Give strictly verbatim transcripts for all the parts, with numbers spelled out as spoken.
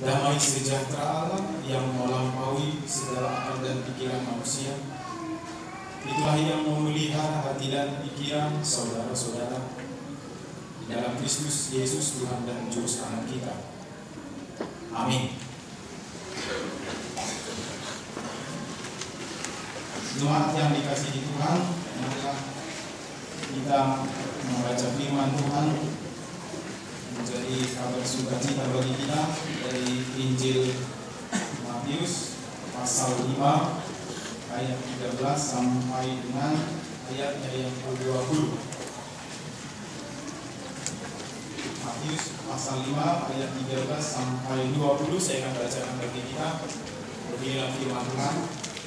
Damai sejahtera Allah yang melampaui segala akal dan pikiran manusia, itulah yang memelihara hati dan pikiran saudara-saudara di dalam Kristus Yesus Tuhan dan Juru Selamat kita. Amin. Jemaat yang dikasihi Tuhan, marilah kita membaca firman Tuhan menjadi kabar sukacita bagi kita dari Injil Matius pasal lima ayat tiga belas sampai dengan ayatnya yang ke dua puluh. Matius pasal lima ayat tiga belas sampai dua puluh saya akan bacakan bagi kita. Beginilah firman Tuhan.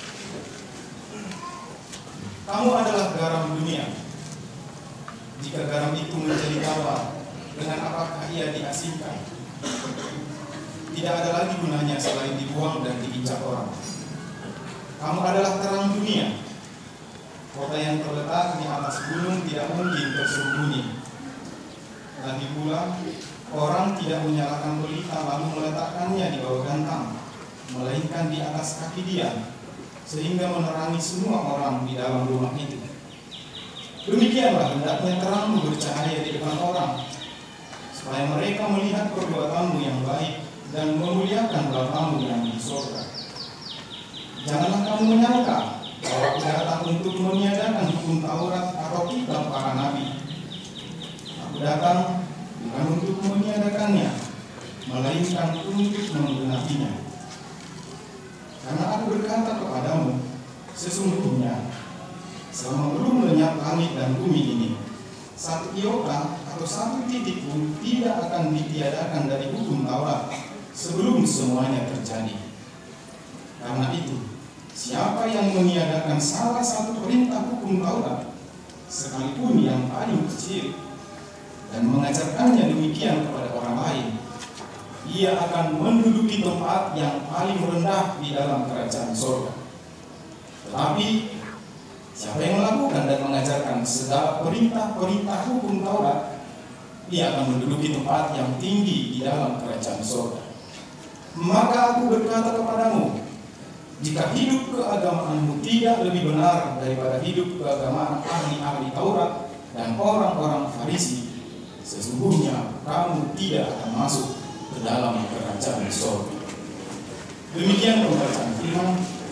Kamu adalah garam dunia. Jika garam itu menjadi tawar, dengan apakah ia diasinkan? Tidak ada lagi gunanya selain dibuang dan diinjak orang. Kamu adalah terang dunia. Kota yang terletak di atas gunung tidak mungkin tersembunyi. Lagi pula, orang tidak menyalakan pelita lalu meletakkannya di bawah gantang, melainkan di atas kaki dia, sehingga menerangi semua orang di dalam rumah itu. Demikianlah hendaknya terangmu bercahaya di depan orang, supaya mereka melihat perbuatanmu yang baik dan memuliakan Bapamu yang di surga. Janganlah kamu menyangka bahwa aku datang untuk meniadakan hukum Taurat atau kitab para nabi. Aku datang bukan untuk meniadakannya, melainkan untuk menggenapinya. Karena aku berkata kepadamu, sesungguhnya selama belum lenyap langit dan bumi ini, satu iota atau satu titik pun tidak akan ditiadakan dari hukum Taurat sebelum semuanya terjadi. Karena itu, siapa yang meniadakan salah satu perintah hukum Taurat, sekalipun yang paling kecil, dan mengajarkannya demikian kepada orang lain, ia akan menduduki tempat yang paling rendah di dalam kerajaan surga. Tetapi siapa yang melakukan dan mengajarkan segala perintah-perintah hukum Taurat, ia akan menduduki tempat yang tinggi di dalam kerajaan surga. Maka aku berkata kepadamu, jika hidup keagamaanmu tidak lebih benar daripada hidup keagamaan ahli-ahli Taurat dan orang-orang Farisi, sesungguhnya kamu tidak akan masuk ke dalam kerajaan surga. Demikian pembacaan firman.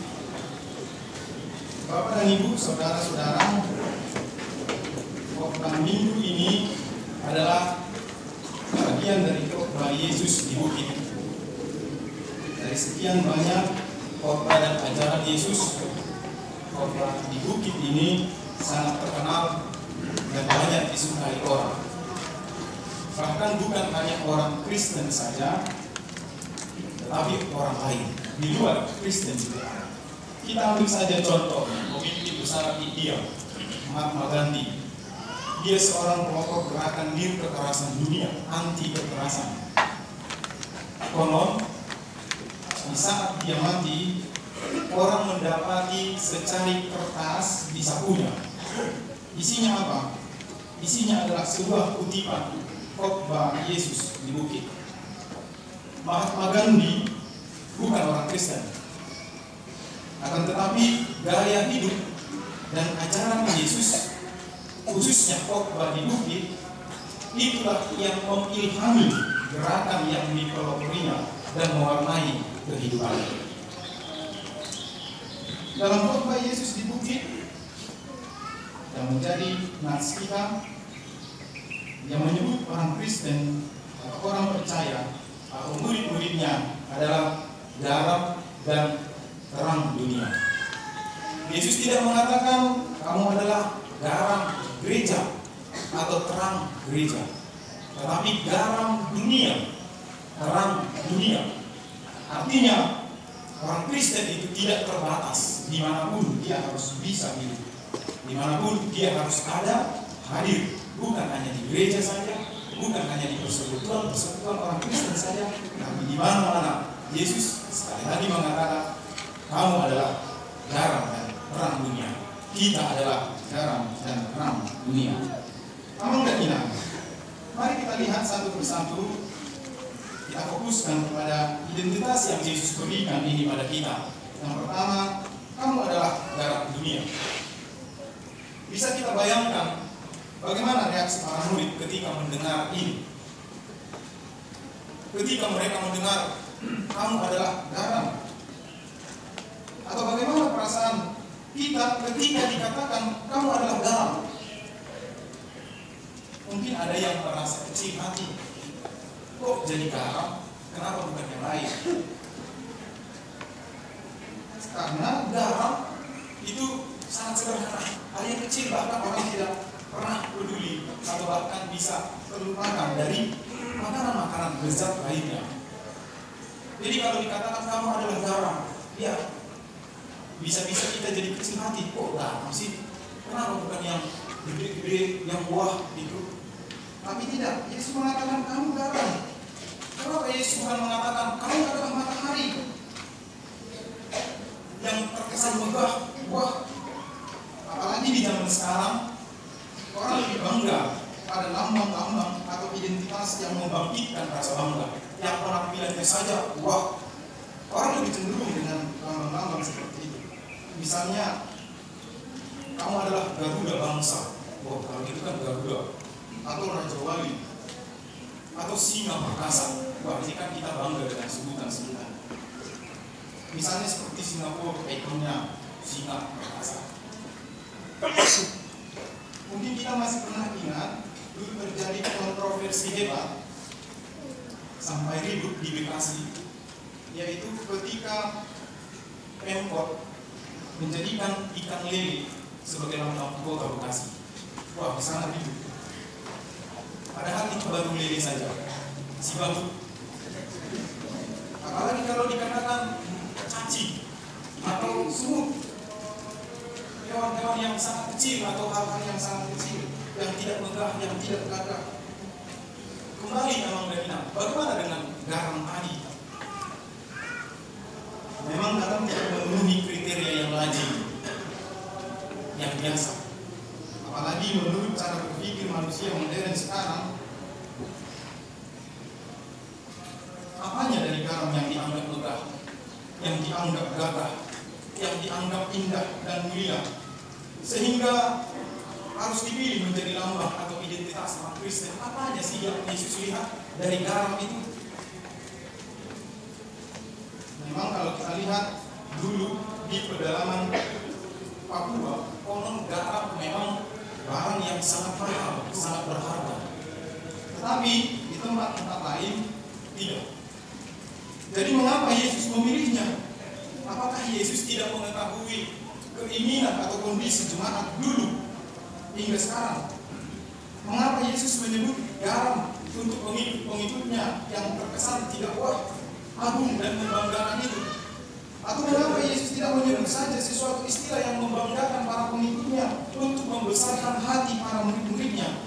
Bapak dan Ibu, saudara-saudara, khotbah minggu ini adalah bagian dari khotbah Yesus di bukit. Dari sekian banyak khotbah dan ajaran Yesus, khotbah di bukit ini sangat terkenal dan banyak disukai orang. Bahkan bukan hanya orang Kristen saja, tetapi orang lain di luar Kristen juga. Kita ambil saja contoh pemimpin besar India, Mahatma Gandhi. Dia seorang pelopor gerakan nir kekerasan dunia, anti kekerasan. Konon, di saat dia mati, orang mendapati secari kertas di sakunya. Isinya apa? Isinya adalah sebuah kutipan khotbah Yesus di bukit. Mahatma Gandhi bukan orang Kristen, akan tetapi gaya hidup dan ajaran Yesus, khususnya khotbah di bukit, itulah yang mengilhami gerakan yang dipeloporinya dan mewarnai kehidupannya. Dalam khotbah Yesus di bukit yang menjadi nats kita, yang menyebut orang Kristen atau orang percaya atau murid-muridnya adalah garam dan terang dunia. Yesus tidak mengatakan kamu adalah garam gereja atau terang gereja, tetapi garam dunia, terang dunia. Artinya orang Kristen itu tidak terbatas, dimanapun dia harus bisa hidup, dimanapun dia harus ada, hadir, bukan hanya di gereja saja, bukan hanya di persekutuan persekutuan orang Kristen saja, tapi di mana-mana. Yesus sekali lagi mengatakan kamu adalah garam dan terang dunia. Kita adalah garam dan terang dunia. Aman dan tidak? Mari kita lihat satu persatu kita fokuskan kepada identitas yang Yesus berikan ini pada kita. Yang pertama, kamu adalah garam dunia. Bisa kita bayangkan bagaimana reaksi para murid ketika mendengar ini. Ketika mereka mendengar kamu adalah garam. Atau bagaimana perasaan kita ketika dikatakan kamu adalah garam. Mungkin ada yang merasa kecil hati. Kok jadi garam? Kenapa bukan yang lain? Karena garam itu sangat sederhana. Hal yang kecil bahkan orang tidak pernah peduli atau bahkan bisa terlupakan dari makanan-makanan lezat lainnya. Jadi kalau dikatakan kamu adalah garam, ya bisa-bisa kita jadi kecil hati. Kok garam sih? Kenapa bukan yang gede-gede, yang buah itu? Tapi tidak, Yesus mengatakan kamu garam. Kenapa Yesus bukan mengatakan kamu adalah matahari yang terkesan megah, buah? Apalagi di zaman sekarang, orang lebih bangga pada lambang-lambang atau identitas yang membangkitkan rasa bangga. Yang penampilannya saja, wah, orang lebih cenderung dengan lambang-lambang seperti itu. Misalnya, kamu adalah Garuda bangsa. Wah, kalau itu kan Garuda. Atau Raja Wali. Atau Singa Perkasa. Wah, ini kan kita bangga dengan sebutan-sebutan. Misalnya seperti Singapura, ikonnya Singa Perkasa. Mungkin kita masih pernah ingat dulu terjadi kontroversi hebat sampai ribut di Bekasi, yaitu ketika Pemkot menjadikan ikan lele sebagai lambang kota Bekasi. Wah, sangat ribut. Padahal itu baru lele saja, si batu. Apalagi kalau dikatakan cacing atau sumut, hewan-hewan yang sangat kecil atau hal-hal yang sangat kecil, yang tidak megah, yang tidak gagah. Kembali memang Davina, bagaimana dengan garam tadi? Memang garam tidak memenuhi kriteria yang lazim, yang biasa. Apalagi menurut cara berpikir manusia modern sekarang, apanya dari garam yang dianggap megah, yang dianggap gagah, yang dianggap indah dan mulia, sehingga harus dipilih menjadi lambang atau identitas orang Kristen? Apanya sih yang Yesus lihat dari garam itu? Memang kalau kita lihat dulu di pedalaman Papua, konon garam memang barang yang sangat mahal, sangat berharga. Tetapi di tempat-tempat lain tidak. Jadi mengapa Yesus memilihnya? Apakah Yesus tidak mengetahui keinginan atau kondisi jemaat dulu hingga sekarang? Mengapa Yesus menyebut garam untuk pengikut-pengikutnya yang terkesan tidak wah, agung dan membanggakan itu? Atau mengapa Yesus tidak menyebut saja sesuatu istilah yang membanggakan para pengikutnya untuk membesarkan hati para murid-muridnya?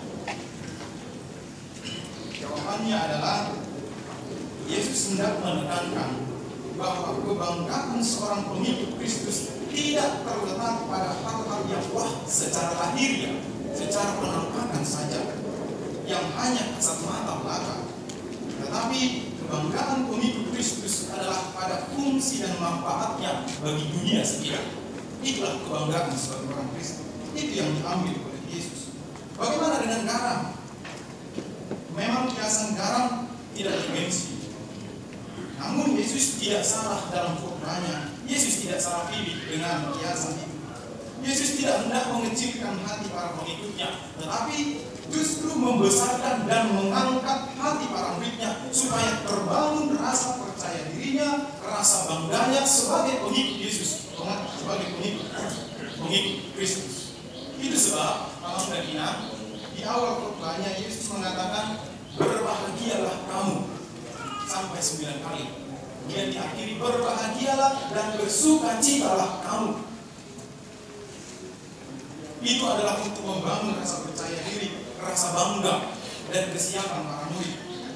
Jawabannya adalah Yesus hendak menekankan bahwa kebanggaan seorang pengikut Kristus tidak terletak pada hal-hal yang wah secara lahiriah, secara penampakan saja, yang hanya kasat mata belaka. Tetapi kebanggaan pengikut Kristus adalah pada fungsi dan manfaatnya bagi dunia sekitar. Itulah kebanggaan sebagai orang Kristen. Itu yang diambil oleh Yesus. Bagaimana dengan garam? Memang kiasan garam tidak digengsi. Namun Yesus tidak salah dalam khotbahnya. Yesus tidak salah pilih dengan kiasan itu. Yesus tidak hendak mengecilkan hati para pengikutnya, tetapi justru membesarkan dan mengangkat hati para muridnya supaya terbangun rasa percaya dirinya, rasa bangganya sebagai pengikut Yesus, sebagai pengikut pengikut Kristus. Itu sebab kalau dan ingat di awal khotbahnya Yesus mengatakan berbahagialah kamu sampai sembilan kali. Kemudian diakhiri berbahagialah dan bersukacitalah kamu. Itu adalah untuk membangun rasa percaya diri, rasa bangga dan kesiapan para murid.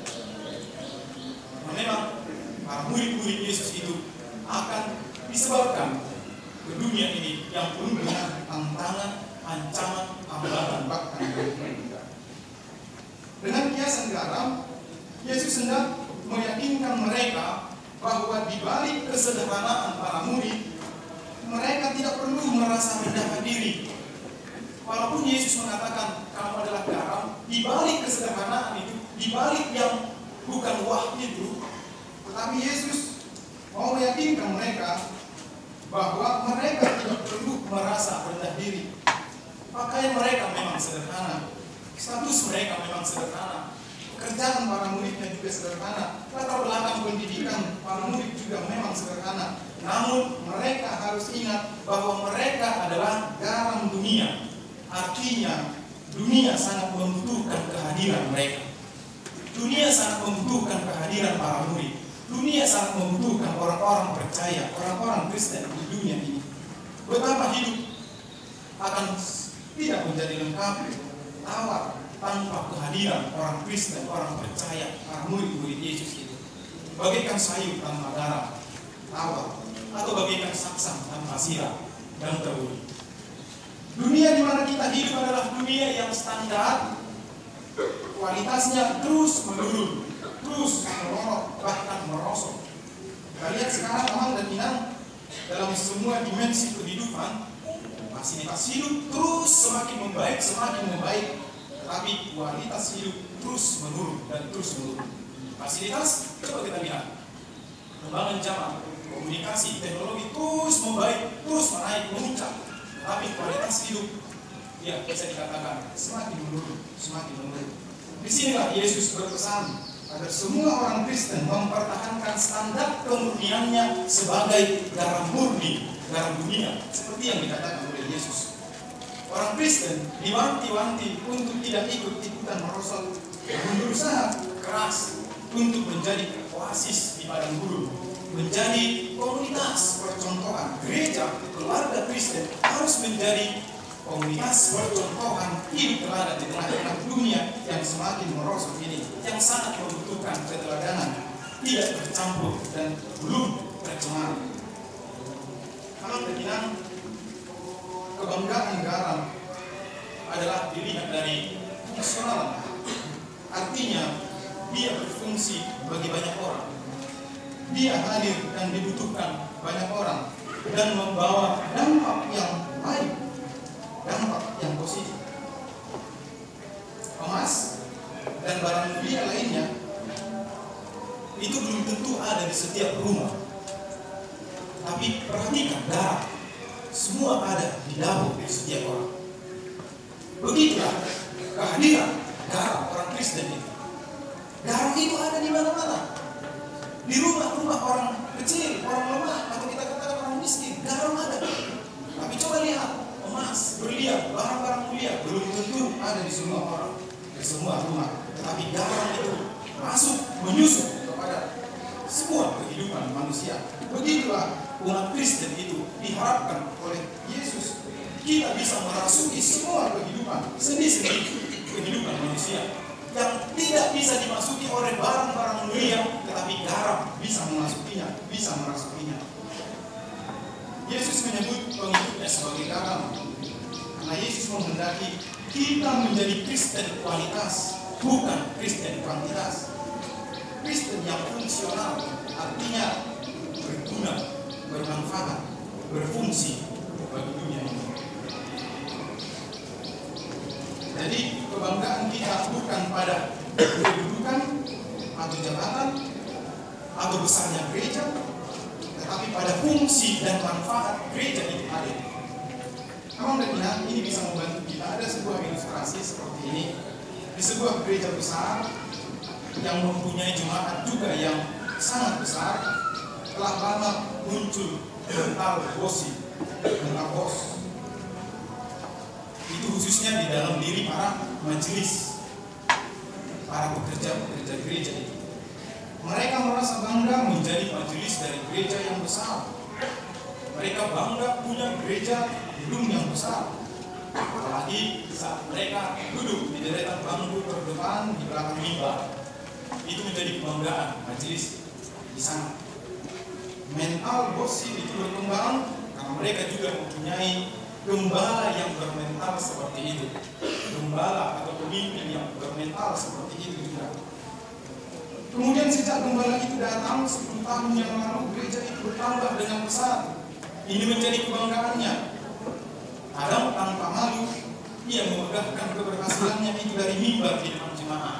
Nah, memang para murid-murid Yesus itu akan disebarkan ke dunia ini yang penuh dengan tantangan, ancaman, hambatan, bahkan dengan kiasan garam, Yesus hendak meyakinkan mereka bahwa di balik kesederhanaan para murid, mereka tidak perlu merasa rendah diri. Walaupun Yesus mengatakan kamu adalah garam, di balik kesederhanaan itu, di balik yang bukan wah itu, tetapi Yesus mau meyakinkan mereka bahwa mereka tidak perlu merasa rendah diri. Pakaian mereka memang sederhana, status mereka memang sederhana, pekerjaan para muridnya juga sederhana, latar belakang pendidikan para murid juga memang sederhana. Namun mereka harus ingat bahwa mereka adalah garam dunia. Artinya dunia sangat membutuhkan kehadiran mereka. Dunia sangat membutuhkan kehadiran para murid. Dunia sangat membutuhkan orang-orang percaya, orang-orang Kristen di dunia ini. Betapa hidup akan tidak menjadi lengkap, tawar tanpa kehadiran orang Kristen, orang percaya, para murid-murid Yesus itu. Bagaikan sayur tanpa garam, tawar, atau bagaikan saksang tanpa sirap dan teruri. Dunia di mana kita hidup adalah dunia yang standar, kualitasnya terus menurun, terus merorot, bahkan merosot. Kita lihat sekarang Amang dan Minang dalam semua dimensi kehidupan, fasilitas hidup terus semakin membaik, semakin membaik, tetapi kualitas hidup terus menurun dan terus menurun. Fasilitas, coba kita lihat, perkembangan zaman, komunikasi, teknologi terus membaik, terus menaik, memuncak, tapi kualitas hidup, ya bisa dikatakan semakin menurun, semakin menurun. Disinilah Yesus berpesan agar semua orang Kristen mempertahankan standar kemurniannya sebagai garam murni, garam dunia, seperti yang dikatakan oleh Yesus. Orang Kristen diwanti-wanti untuk tidak ikut-ikutan merosot, namun berusaha keras untuk menjadi oasis di padang gurun, menjadi komunitas percontohan. Gereja, keluarga Kristen harus menjadi komunitas percontohan hidup teladan di tengah-tengah dunia yang semakin merosot ini, yang sangat membutuhkan keteladanan, tidak bercampur dan belum tercemar. Kalau terbilang kebanggaan garam adalah dilihat dari fungsional, artinya dia berfungsi bagi banyak orang, dia hadir dan dibutuhkan banyak orang dan membawa dampak yang baik, dampak yang positif. Emas dan barang mulia lainnya itu belum tentu ada di setiap rumah, tapi perhatikan garam, semua ada di dapur di setiap orang. Begitulah kehadiran garam orang Kristen itu. Garam itu ada di mana-mana, di rumah-rumah orang kecil, orang lemah, atau kita katakan orang miskin, garam ada. Tapi coba lihat, emas, berlian, barang-barang mulia belum tentu ada di semua orang, di semua rumah. Tetapi garam itu masuk, menyusup kepada semua kehidupan manusia. Begitulah umat Kristen itu diharapkan oleh Yesus. Kita bisa merasuki semua kehidupan, sendi-sendi kehidupan manusia yang tidak bisa dimasuki oleh barang-barang mulia, tetapi garam bisa memasukinya, bisa merasukinya. Yesus menyebut pengikutnya sebagai garam karena Yesus menghendaki kita menjadi Kristen kualitas, bukan Kristen kuantitas. Kristen yang fungsional, artinya berguna, bermanfaat, berfungsi bagi dunia ini. Jadi kebanggaan kita bukan pada kedudukan atau jabatan atau besarnya gereja, tetapi pada fungsi dan manfaat gereja itu ada. Kamu melihat ini bisa membantu kita. Ada sebuah ilustrasi seperti ini di sebuah gereja besar yang mempunyai jemaat juga yang sangat besar. Telah lama muncul mental bosi, mental bos. Itu khususnya di dalam diri para majelis, para pekerja-pekerja gereja itu. Mereka merasa bangga menjadi majelis dari gereja yang besar. Mereka bangga punya gereja gedung yang besar. Apalagi saat mereka duduk di deretan bangku terdepan di belakang mimbar, itu menjadi kebanggaan majelis di sana. Mental bosi itu berkembang karena mereka juga mempunyai gembala yang bermental seperti itu, gembala atau pemimpin yang bermental seperti itu juga. Kemudian sejak gembala itu datang sepuluh tahun yang lalu, gereja itu bertambah dengan besar. Ini menjadi kebanggaannya. Kadang tanpa malu, ia memegahkan keberhasilannya itu dari mimbar di depan jemaat.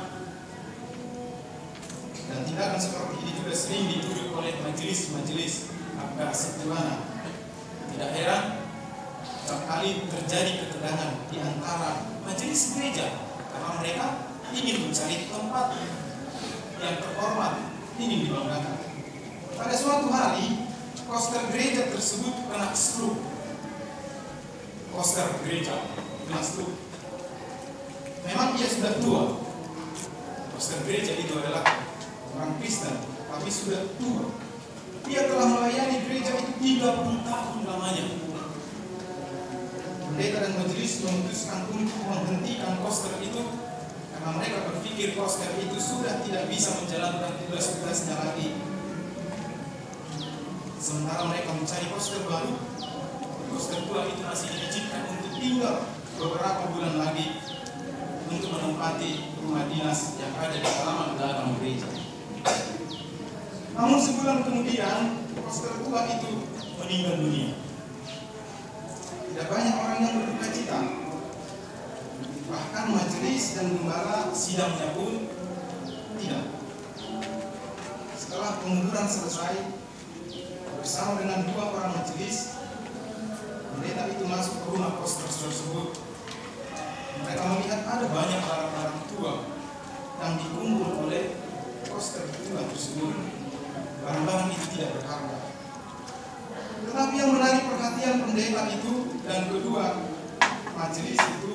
Dan tindakan seperti ini juga sering dituduh oleh majelis-majelis agak sederhana. Tidak heran, setiap kali terjadi ketegangan di antara majelis gereja karena mereka ingin mencari tempat yang terhormat, ingin dibanggakan. Pada suatu hari, koster gereja tersebut kena stroke. Koster gereja kena stroke. Memang dia sudah tua. Koster gereja itu adalah orang Kristen, tapi sudah tua. Dia telah melayani gereja itu tiga puluh tahun lamanya. Pendeta dan majelis memutuskan untuk menghentikan koster itu karena mereka berpikir koster itu sudah tidak bisa menjalankan tugas-tugasnya lagi. Sementara mereka mencari koster baru, koster tua itu masih diizinkan untuk tinggal beberapa bulan lagi untuk menempati rumah dinas yang ada di halaman belakang gereja. Namun sebulan kemudian, koster tua itu meninggal dunia. Tidak banyak orang yang berduka cita. Bahkan majelis dan gembala sidangnya pun tidak. Setelah pengunduran selesai, bersama dengan dua orang majelis, pendeta itu masuk ke rumah koster tersebut. Mereka melihat ada banyak barang-barang tua yang dikumpul oleh koster tua tersebut. Barang-barang itu tidak berharga. Tetapi yang menarik perhatian pendeta itu dan kedua majelis itu,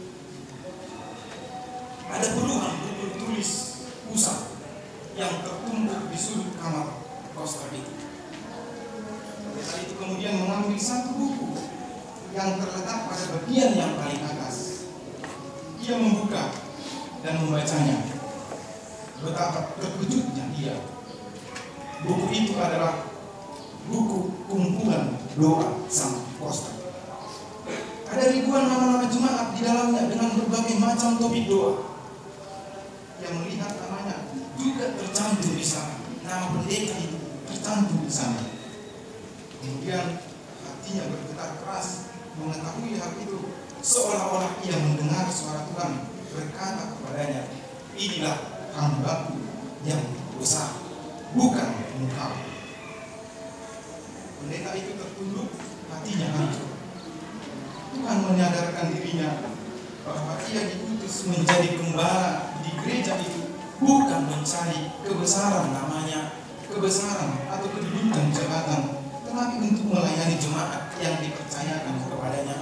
ada puluhan buku tulis pusat yang tertumpuk di sudut kamar koster itu. Pendeta itu kemudian mengambil satu buku yang terletak pada bagian yang paling atas. Dia membuka dan membacanya. Betapa terkejutnya dia. Buku itu adalah buku kumpulan doa sang koster. Ada ribuan nama-nama jemaat di dalamnya dengan berbagai macam topik doa. Yang melihat namanya juga tercantum di sana. Nama pendeta itu tercantum di sana. Kemudian hatinya bergetar keras mengetahui hal itu, seolah-olah ia mendengar suara Tuhan berkata kepadanya, inilah hambaku yang besar, bukan engkau. Pendeta itu tertunduk, hatinya hancur. Tuhan menyadarkan dirinya bahwa ia diutus menjadi gembala di gereja itu bukan mencari kebesaran namanya, kebesaran atau kedudukan jabatan, tetapi untuk melayani jemaat yang dipercayakan kepadanya.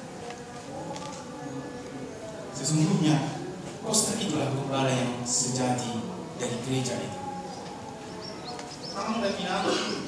Sesungguhnya koster itulah gembala yang sejati dari gereja itu. Namun dan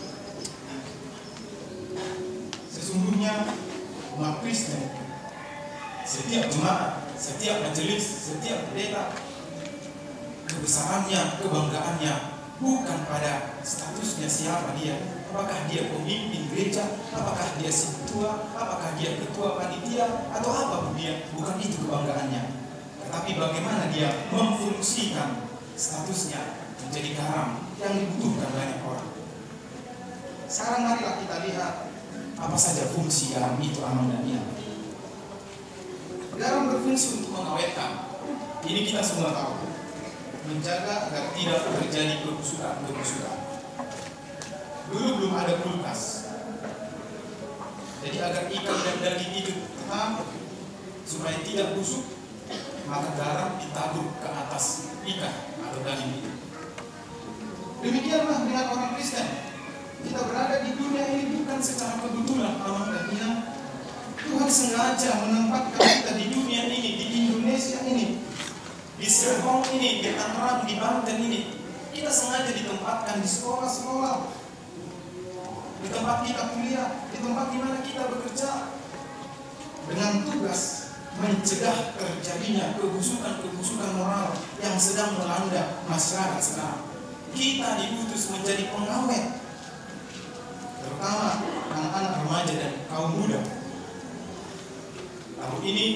sesungguhnya umat Kristen, setiap jemaat, setiap majelis, setiap pendeta, kebesarannya, kebanggaannya bukan pada statusnya siapa dia, apakah dia pemimpin gereja, apakah dia ketua, apakah dia ketua panitia, atau apapun dia, bukan itu kebanggaannya. Tetapi bagaimana dia memfungsikan statusnya menjadi garam yang dibutuhkan banyak orang. Sekarang marilah kita lihat apa saja fungsi garam itu, aman dan inam. Garam berfungsi untuk mengawetkan. Ini kita semua tahu. Menjaga agar tidak terjadi kebusukan-kebusukan. Dulu belum ada kulkas. Jadi agar ikan dan daging itu tetap supaya tidak busuk, maka garam ditabur ke atas ikan atau daging itu. Demikianlah dengan orang Kristen. Kita berada di dunia ini bukan secara kebetulan, aman dan inam. Tuhan sengaja menempatkan kita di dunia ini, di Indonesia ini, di Serpong ini, di Tangerang, di Banten ini. Kita sengaja ditempatkan di sekolah-sekolah, di tempat kita kuliah, di tempat di mana kita bekerja, dengan tugas mencegah terjadinya kebusukan-kebusukan moral yang sedang melanda masyarakat sekarang. Kita diutus menjadi pengawet, terutama anak-anak remaja dan kaum muda. Tahun ini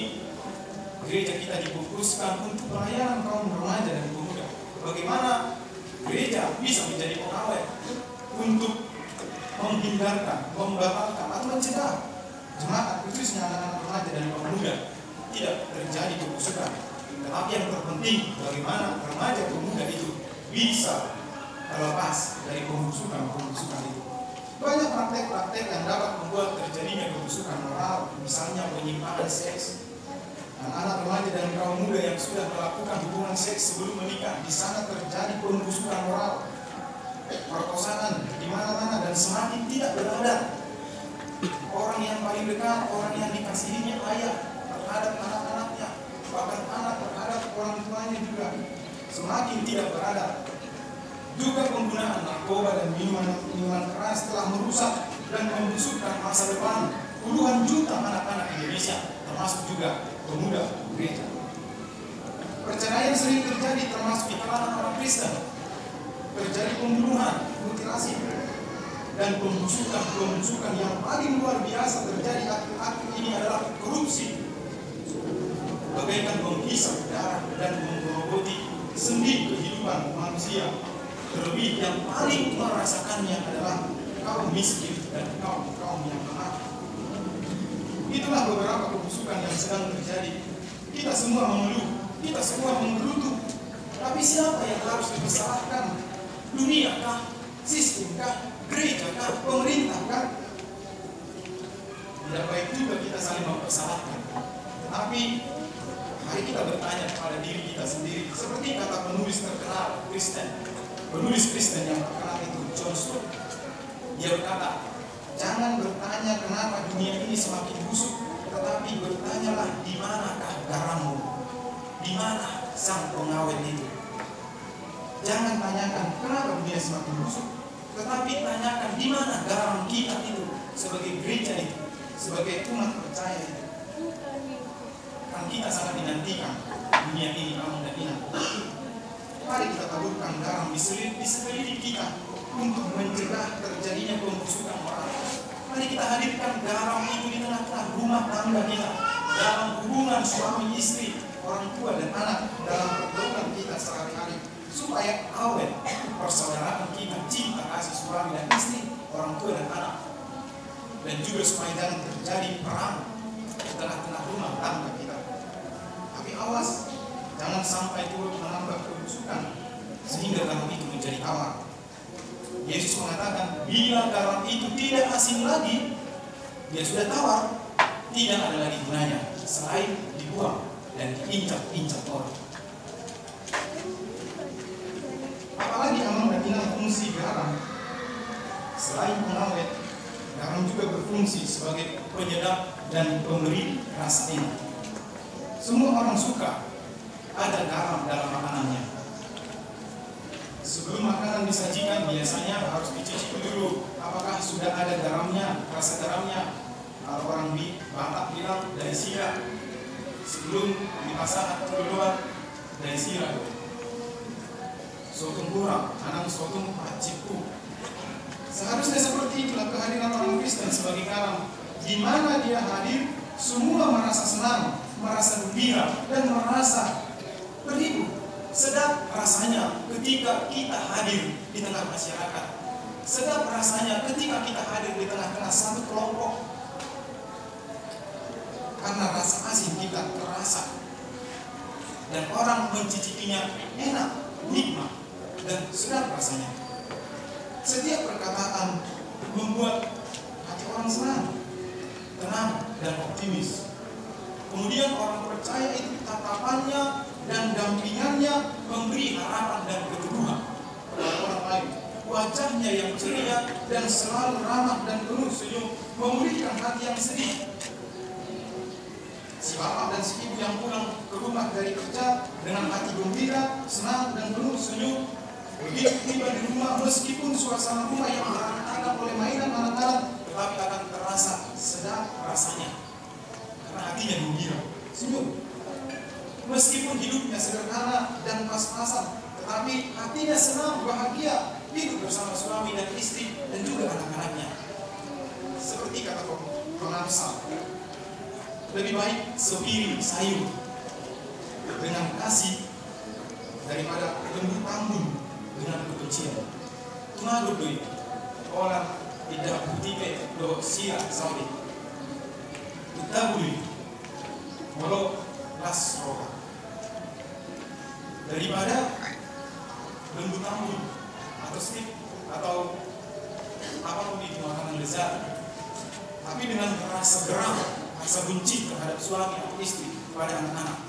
gereja kita difokuskan untuk pelayanan kaum remaja dan pemuda. Bagaimana gereja gereja bisa menjadi pengawet untuk menghindarkan, membatalkan atau mencegah jemaat, khususnya anak-anak remaja dan pemuda, tidak terjadi kebusukan. Tetapi yang terpenting bagaimana remaja pemuda itu bisa terlepas dari pembusukan-pembusukan itu. Banyak praktek-praktek yang dapat membuat terjadinya kebusukan moral, misalnya penyimpangan seks. Anak-anak remaja dan kaum muda yang sudah melakukan hubungan seks sebelum menikah, di sana terjadi pembusukan moral, perkosaan di mana-mana dan semakin tidak beradab. Orang yang paling dekat, orang yang dikasihinya ayah terhadap anak-anaknya, bahkan anak terhadap orang tuanya juga semakin tidak beradab. Juga penggunaan narkoba dan minuman-minuman keras telah merusak dan membusukkan masa depan puluhan juta anak-anak Indonesia, termasuk juga pemuda gereja. Perceraian sering terjadi termasuk di kalangan orang Kristen. Terjadi pembunuhan, mutilasi, dan pembusukan-pembusukan yang paling luar biasa terjadi akhir-akhir ini adalah korupsi. Bagaikan menghisap darah dan menggerogoti sendi kehidupan manusia. Terlebih yang paling merasakannya adalah kaum miskin dan kaum-kaum yang lemah. Itulah beberapa kebusukan yang sedang terjadi. Kita semua mengeluh, kita semua menggerutu. Tapi siapa yang harus dipersalahkan? Dunia kah? Sistem kah? Gereja kah? Pemerintah kah? Tidak baik juga kita saling mempersalahkan. Tapi mari kita bertanya kepada diri kita sendiri. Seperti kata penulis terkenal Kristen, penulis Kristen yang terkenal itu, John Stott. Dia berkata, jangan bertanya kenapa dunia ini semakin busuk, tetapi bertanyalah di manakah garammu, di mana sang pengawet itu. Jangan tanyakan kenapa dunia semakin busuk, tetapi tanyakan di mana garam kita itu sebagai gereja itu, sebagai umat percaya itu. Kan kita sangat dinantikan dunia ini aman dan ingat. Mari kita taburkan garam di sekeliling kita untuk mencegah terjadinya pembusukan moral. Mari kita hadirkan garam itu di tengah-tengah rumah tangga kita, dalam hubungan suami istri, orang tua dan anak, dalam pergaulan kita sehari-hari, supaya awet persaudaraan kita, cinta kasih suami dan istri, orang tua dan anak, dan juga supaya jangan terjadi perang di tengah-tengah rumah tangga kita. Tapi awas, jangan sampai turut menambah kebusukan sehingga garam itu menjadi tawar. Yesus mengatakan, bila garam itu tidak asin lagi, dia sudah tawar, tidak ada lagi gunanya selain dibuang dan diinjak-injak orang. Apalagi aman dan ingat fungsi garam. Selain pengawet, garam juga berfungsi sebagai penyedap dan pemberi rasa enak. Semua orang suka ada garam dalam makanannya. Sebelum makanan disajikan, biasanya harus dicicip dulu apakah sudah ada garamnya, rasa garamnya. Kalau orang di Batak bilang dari sirah. Sebelum dimasak keluar dari sirah. Sotong kurang, anang sotong paciku. Seharusnya seperti itulah kehadiran orang Kristen sebagai garam. Di mana dia hadir, semua merasa senang, merasa gembira, dan merasa berhidup. Sedap rasanya ketika kita hadir di tengah masyarakat. Sedap rasanya ketika kita hadir di tengah-tengah satu kelompok. Karena rasa asin kita terasa. Dan orang mencicipinya enak, nikmat, dan sedap rasanya. Setiap perkataan membuat hati orang senang, tenang, dan optimis. Kemudian orang percaya itu tatapannya dan dampingannya memberi harapan dan keteguhan kepada orang lain. Wajahnya yang ceria dan selalu ramah dan penuh senyum memulihkan hati yang sedih. Si bapak dan si ibu yang pulang ke rumah dari kerja dengan hati gembira, senang dan penuh senyum, begitu tiba di rumah meskipun suasana rumah yang berantakan oleh mainan anak-anak, tetapi akan terasa sedap rasanya karena hatinya gembira, senyum. Meskipun hidupnya sederhana dan pas-pasan, tetapi hatinya senang, bahagia, hidup bersama suami dan istri dan juga anak-anaknya. Seperti kata pengamsal, lebih baik sepiring sayur dengan kasih daripada lembu tambun dengan kebencian. Tumago doi orang tidak putih do sia saudi. Utabuli molo las roka. Daripada bentuk tamu atau stick atau apapun itu makanan lezat, tapi dengan rasa geram, rasa benci terhadap suami atau istri pada anak-anak.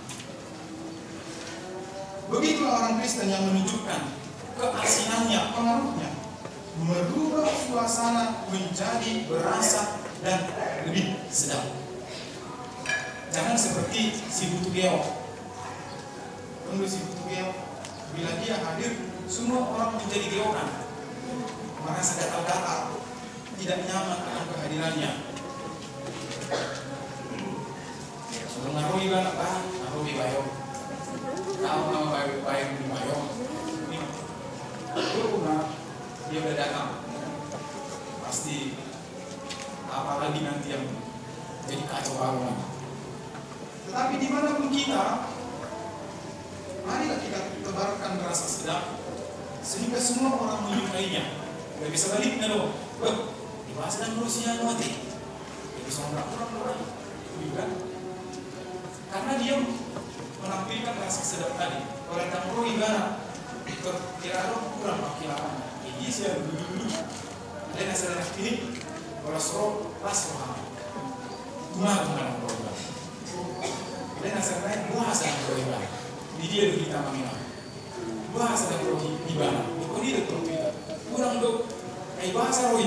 Begitulah orang Kristen yang menunjukkan keasinannya, pengaruhnya, merubah suasana menjadi berasa dan lebih sedap. Jangan seperti si butuh geok. Tunggu si butuh geok, bila dia hadir, semua orang menjadi geokan, merasa gatal-gatal, tidak nyaman akan kehadirannya. Sebelum ngaruhi banget, ah, ngaruhi bayok. Tahu nama bayok-bayok di bayok. Itu nah, dia udah datang. Pasti apalagi nanti yang jadi kacau balau. Tetapi dimanapun kita, marilah kita tebarkan rasa sedap sehingga semua orang menyukainya. Gak bisa baliknya loh. Wah, dibahas dan Rusia mati. Gak bisa orang-orang orang juga. Karena dia menampilkan rasa sedap tadi. Oleh tamu ibana, kira-kira kurang pakilan. Ini sih dulu-dulu. Ada nasional ini, kalau suruh pas rohani. Tunggu-tunggu program. Ada nasional bahasa yang berbeda. Di dia lebih utama mina. Bahasa yang berbeda di mana? Kok dia berbeda? Kurang dok. Kayak bahasa rohi.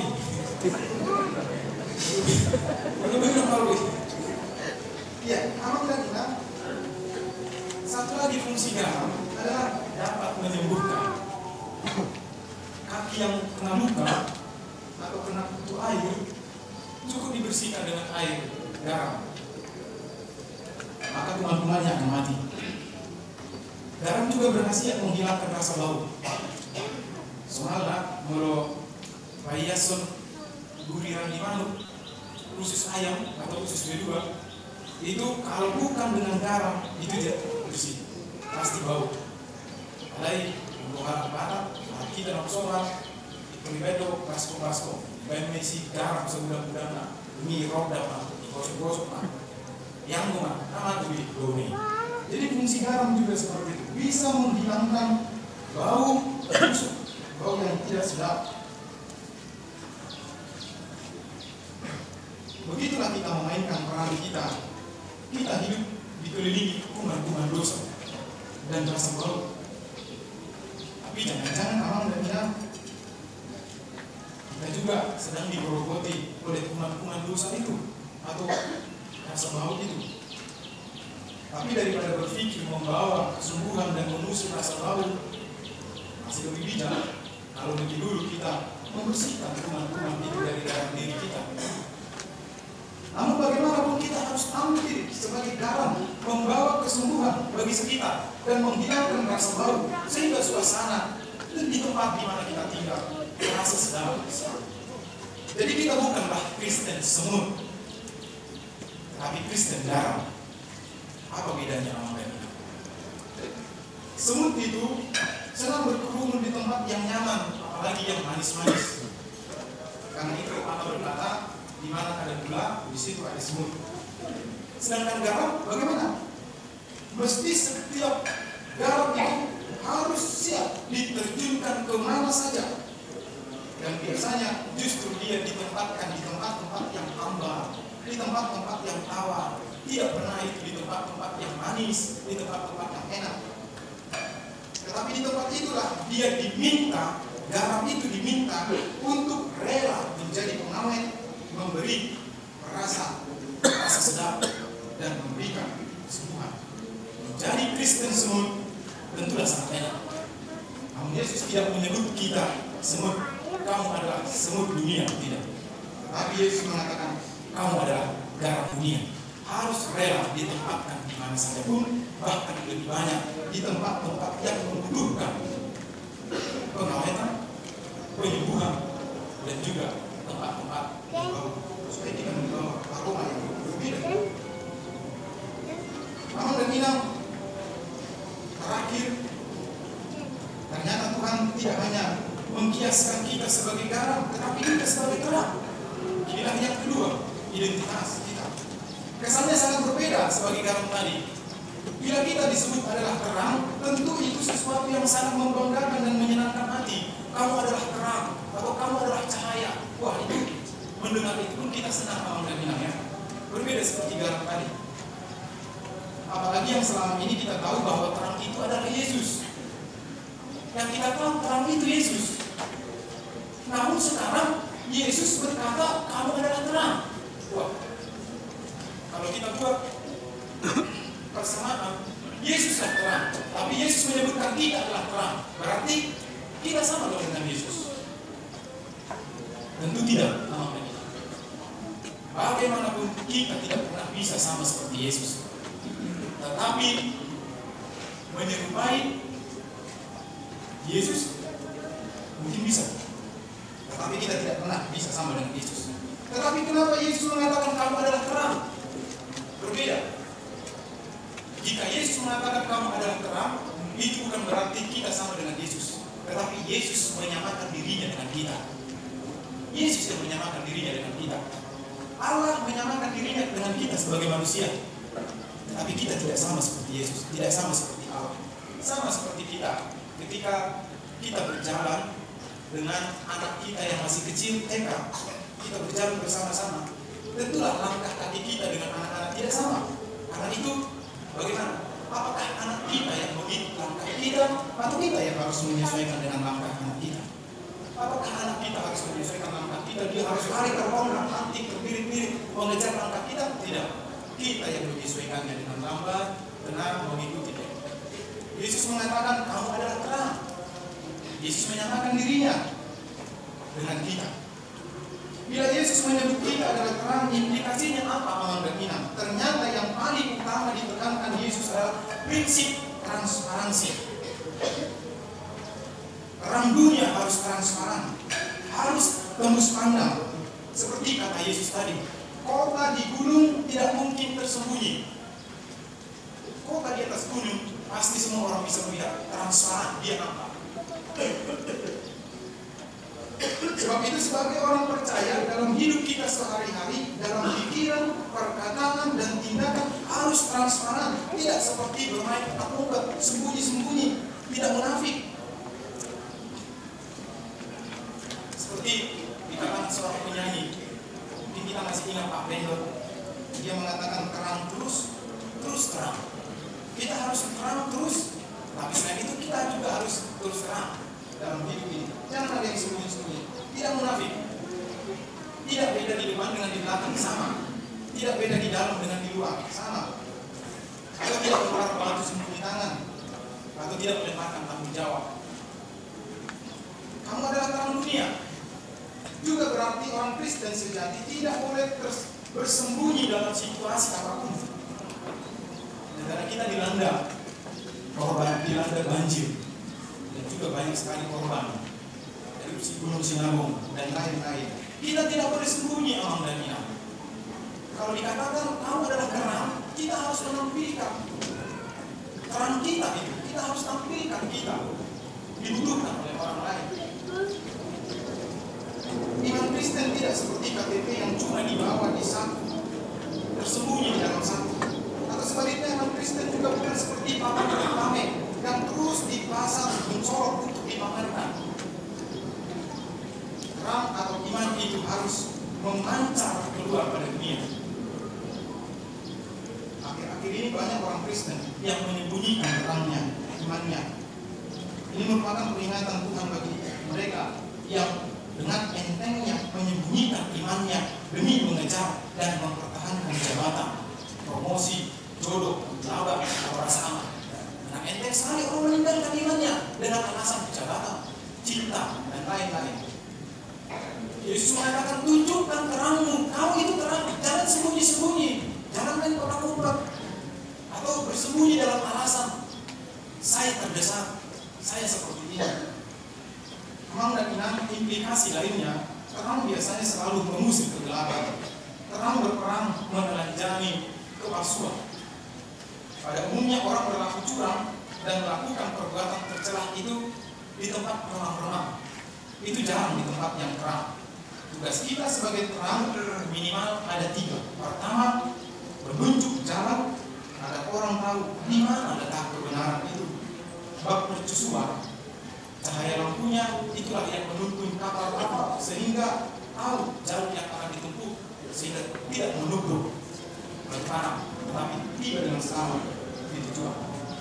Kalau begitu kalau iya, apa kita bilang? Satu lagi fungsi garam adalah dapat menyembuhkan kaki yang kena luka atau kena kutu air, cukup dibersihkan dengan air garam, maka kuman-kumannya akan mati. Garam juga berhasil menghilangkan rasa bau. Soalnya kalau bayason guriran di manuk, usus ayam atau usus bedua, itu kalau bukan dengan garam itu tidak bersih, pasti bau. Alai bukan apa kita nak soal pribedo pasko pasko, bayi mesi garam sebulan-bulan mi roda mah, gosok-gosok mah, yang mah nama tu di doni. Jadi fungsi garam juga seperti itu, bisa menghilangkan bau busuk, bau yang tidak sedap. Begitulah kita memainkan peran kita. Kita hidup dikelilingi kuman-kuman dosa dan rasa bau. Tapi jangan-jangan alam dan kita kita juga sedang digerogoti oleh kuman-kuman dosa itu atau rasa bau itu. Tapi daripada berpikir membawa kesembuhan dan mengusir rasa bau, masih lebih bijak kalau lebih dulu kita membersihkan kuman-kuman itu dari dalam diri kita. Namun bagaimanapun kita harus tampil sebagai garam, membawa kesembuhan bagi sekitar dan menghilangkan rasa bau sehingga suasana di tempat di mana kita tinggal terasa sedap. Jadi kita bukanlah Kristen semut, tapi Kristen garam. Apa bedanya sama mereka? Semut itu senang berkerumun di tempat yang nyaman, apalagi yang manis-manis. Karena itu Allah berkata, di mana ada gula, di situ ada semut. Sedangkan garam bagaimana? Mesti setiap garam itu harus siap diterjunkan kemana saja. Dan biasanya justru dia ditempatkan di tempat-tempat yang hambar, di tempat-tempat yang tawar. Tidak pernah itu di tempat-tempat yang manis, di tempat-tempat yang enak. Tetapi di tempat itulah dia diminta, garam itu diminta untuk rela menjadi pengawet, memberi rasa rasa sedap dan memberikan kesembuhan. Menjadi Kristen semut tentulah sangat enak. Namun Yesus tidak menyebut kita semut, kamu adalah semut dunia, tidak. Tapi Yesus mengatakan kamu adalah garam dunia. Harus rela ditempatkan di mana saja pun, bahkan lebih banyak di tempat-tempat yang membutuhkan pengawetan, penyembuhan, dan juga tempat-tempat yang baru supaya kita membawa aroma yang berbeda. Namun dan inang terakhir, ternyata Tuhan tidak hanya mengkiaskan kita sebagai garam, tetapi kita sebagai terang. Inilah yang kedua, identitas kita. Kesannya sangat berbeda sebagai garam tadi. Bila kita disebut adalah terang, tentu itu sesuatu yang sangat membanggakan dan menyenangkan hati. Kamu adalah terang, atau kamu adalah cahaya. Wah, itu mendengar itu pun kita senang awang dan minang, ya. Berbeda seperti garam tadi. Apalagi yang selama ini kita tahu bahwa terang itu adalah Yesus. Yang kita tahu terang itu Yesus. Namun sekarang Yesus berkata, kamu adalah terang. Wah, kalau kita buat persamaan, Yesuslah terang, tapi Yesus menyebutkan kita adalah terang. Berarti kita sama dengan Yesus? Tentu tidak. Bagaimanapun kita tidak pernah bisa sama seperti Yesus. Tetapi menyerupai Yesus mungkin bisa. Tetapi kita tidak pernah bisa sama dengan Yesus. Tetapi kenapa Yesus mengatakan kamu adalah terang? Berbeda. Jika Yesus mengatakan kamu adalah terang, itu bukan berarti kita sama dengan Yesus. Tetapi Yesus menyamakan dirinya dengan kita. Yesus yang menyamakan dirinya dengan kita. Allah menyamakan dirinya dengan kita sebagai manusia. Tetapi kita tidak sama seperti Yesus, tidak sama seperti Allah. Sama seperti kita ketika kita berjalan dengan anak kita yang masih kecil, T K, kita berjalan bersama-sama. Tentulah langkah kaki kita dengan anak-anak tidak sama. Karena itu bagaimana? Apakah anak kita yang begitu langkah kita, atau kita yang harus menyesuaikan dengan langkah anak kita? Apakah anak kita harus menyesuaikan langkah kita? Dia harus lari terbongkar, nanti terbirit-birit mengejar langkah kita? Tidak. Kita yang menyesuaikannya dengan lambat, tenang, mengikuti dia. Yesus mengatakan kamu adalah terang. Yesus menyamakan dirinya dengan kita. Bila Yesus menyebut kita adalah terang, implikasinya apa, Amang dan Inang? Ternyata yang paling utama ditekankan Yesus adalah prinsip transparansi. Terang dunia harus transparan, harus tembus pandang. Seperti kata Yesus tadi, kota di gunung tidak mungkin tersembunyi. Kota di atas gunung pasti semua orang bisa melihat, transparan dia nampak. Sebab itu sebagai orang percaya dalam hidup kita sehari-hari, dalam pikiran, perkataan, dan tindakan harus transparan. Tidak seperti bermain apokat, sembunyi-sembunyi, tidak munafik. Seperti dikatakan seorang penyanyi, mungkin kita masih ingat Pak Bendo, dia mengatakan terang terus, terus terang. Kita harus terang terus, tapi selain itu kita juga harus terus terang dalam hidup ini. Jangan ada yang sembunyi-sembunyi. Tidak munafik. Tidak beda di depan dengan di belakang, sama. Tidak beda di dalam dengan di luar, sama. Atau tidak melempar batu sembunyi tangan, atau tidak melemparkan tanggung jawab. Kamu adalah terang dunia. Juga berarti orang Kristen sejati tidak boleh bersembunyi dalam situasi apapun. Negara kita dilanda korban, dilanda banjir, dan juga banyak sekali korban dari Gunung Sinabung dan lain-lain. Kita tidak boleh sembunyi, Amang dan Inang. Kalau dikatakan kamu adalah terang, kita harus menampilkan terang kita itu. Kita harus tampilkan kita dibutuhkan oleh orang lain. Iman Kristen tidak seperti K T P yang cuma dibawa di saku, tersembunyi di dalam saku. Atau sebaliknya, iman Kristen juga bukan seperti papan pamer yang terus dipasang mencolok untuk dipamerkan. Terang atau iman itu harus memancar keluar pada dunia. Akhir-akhir ini banyak orang Kristen yang menyembunyikan terangnya, imannya. Ini merupakan peringatan Tuhan bagi mereka yang dengan entengnya menyembunyikan imannya demi mengejar dan mempertahankan jabatan, promosi, jodoh, laba, atau rasa aman. Nah, enteng sekali orang meninggalkan imannya dengan alasan jabatan, cinta, dan lain-lain. Yesus mengatakan, tunjukkan terangmu, kamu itu terang, jangan sembunyi-sembunyi, jangan main kotak-kotak, atau bersembunyi dalam alasan, saya terdesak, saya seperti ini. Amang dan Inang, implikasi lainnya, terang biasanya selalu mengusir kegelapan. Terang berperang menelanjangi kepalsuan. Pada umumnya orang berlaku curang dan melakukan perbuatan tercela itu di tempat remang-remang. Itu jarang di tempat yang terang. Tugas kita sebagai terang minimal ada tiga. Pertama, menunjuk jalan agar orang tahu di mana letak kebenaran itu. Bab mercusuar, cahaya lampunya itulah yang menuntun kapal-kapal sehingga tahu jalur yang akan ditempuh, sehingga tidak menubruk berpanah, tetapi tiba dengan selamat di tujuan.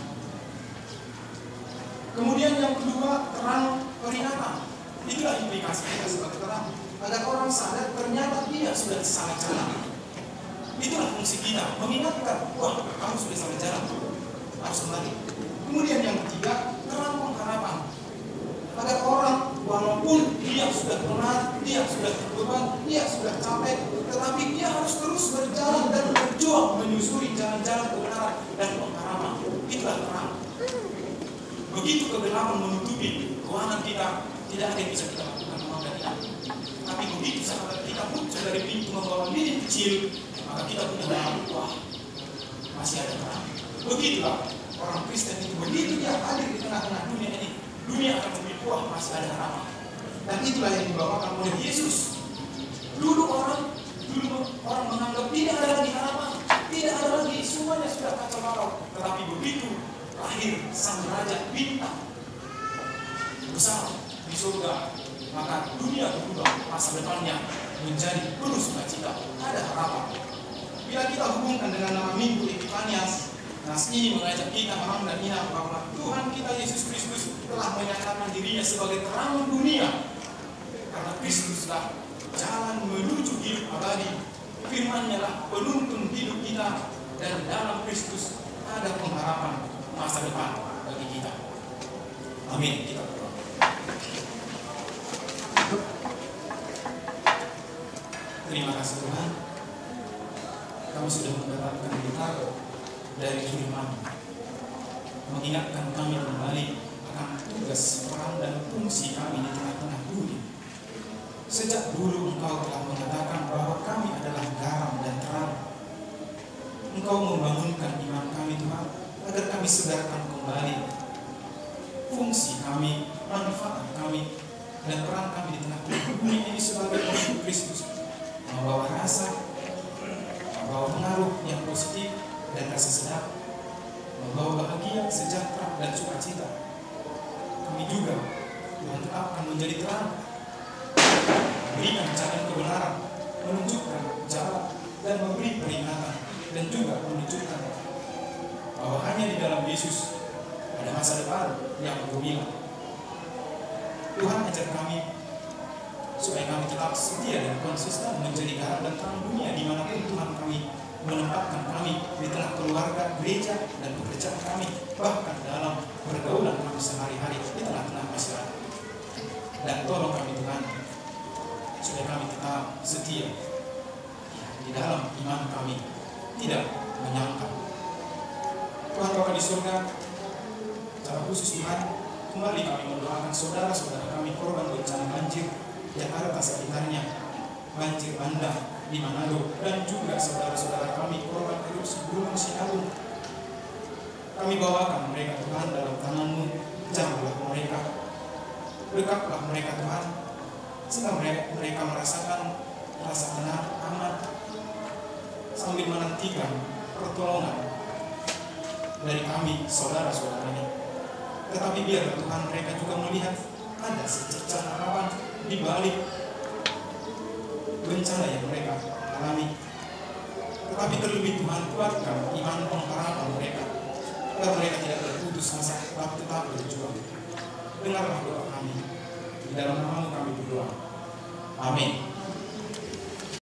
Kemudian yang kedua, terang peringatan. Itulah implikasi kita sebagai terang, agar orang sadar ternyata dia sudah salah jalan. Itulah fungsi kita, mengingatkan, wah kamu sudah salah jalan, harus kembali. Kemudian yang ketiga, terang pengharapan, agar orang walaupun dia sudah penat, dia sudah terbeban, dia sudah capek, tetapi dia harus terus berjalan dan berjuang menyusuri jalan-jalan kebenaran dan pengharapan. Itulah terang. Begitu kegelapan menutupi ruangan kita, tidak ada yang bisa kita lakukan memandang kita. Tapi begitu saat kita muncul dari pintu membawa lilin kecil, maka kita punya dalam, wah masih ada terang. Begitulah orang Kristen itu, begitu dia hadir di tengah-tengah dunia ini, dunia akan memiliki, wah masih ada harapan. Dan itulah yang dibawakan oleh Yesus. Dulu orang, dulu orang menganggap tidak ada lagi harapan, tidak ada lagi, semuanya sudah kacau balau. Tetapi begitu lahir sang raja bintang besar di surga, maka dunia berubah, masa depannya menjadi penuh sukacita, ada harapan. Bila kita hubungkan dengan nama Minggu Epifanias, nas ini mengajak kita memang dan ingat bahwa Tuhan kita Yesus Kristus telah menyatakan dirinya sebagai terang dunia. Karena Kristuslah jalan menuju hidup abadi. Firman-Nya lah penuntun hidup kita, dan dalam Kristus ada pengharapan masa depan bagi kita. Amin. Kita berdoa. Terima kasih Tuhan, kami sudah mendapatkan berkat dari firman, mengingatkan kami kembali akan tugas peran dan fungsi kami di tengah-tengah dunia. Sejak dulu Engkau telah mengatakan bahwa kami adalah garam dan terang. Engkau membangunkan iman kami Tuhan, agar kami sadarkan kembali fungsi kami, manfaat kami, dan peran kami di tengah-tengah dunia ini sebagai pengikut Kristus, membawa rasa, membawa pengaruh yang positif dan rasa sedap, membawa bahagia, sejahtera, dan sukacita. Kami juga Tuhan tetapkan menjadi terang, memberikan jalan kebenaran, menunjukkan jalan, dan memberi peringatan, dan juga menunjukkan bahwa hanya di dalam Yesus ada masa depan yang gemilang. Tuhan ajar kami supaya kami tetap setia dan konsisten menjadi garam dan terang dunia dimanapun Tuhan kami menempatkan kami, di tengah keluarga, gereja, dan pekerjaan kami, bahkan dalam pergaulan kami sehari-hari di tengah-tengah masyarakat. Dan tolong kami Tuhan supaya kami tetap setia di dalam iman kami, tidak menyangkal. Tuhan Bapa di surga, secara khusus Tuhan, kembali kami mendoakan saudara-saudara kami korban bencana banjir Jakarta sekitarnya, banjir bandang di Manado, dan juga saudara-saudara kami korban erupsi Gunung Sinabung. Kami bawakan mereka Tuhan dalam tangan-Mu, jauhlah mereka, dekatlah mereka Tuhan, sehingga mereka, mereka merasakan rasa tenang, aman, sambil menantikan pertolongan dari kami, saudara-saudaranya. Tetapi biar Tuhan mereka juga melihat ada secercah harapan di balik bencana yang mereka alami. Tetapi terlebih Tuhan, kuatkan iman pengharapan mereka, agar mereka tidak terputus asa, tetapi tetap berjuang. Dengarlah doa kami, di dalam nama-Mu kami berdoa. Amin.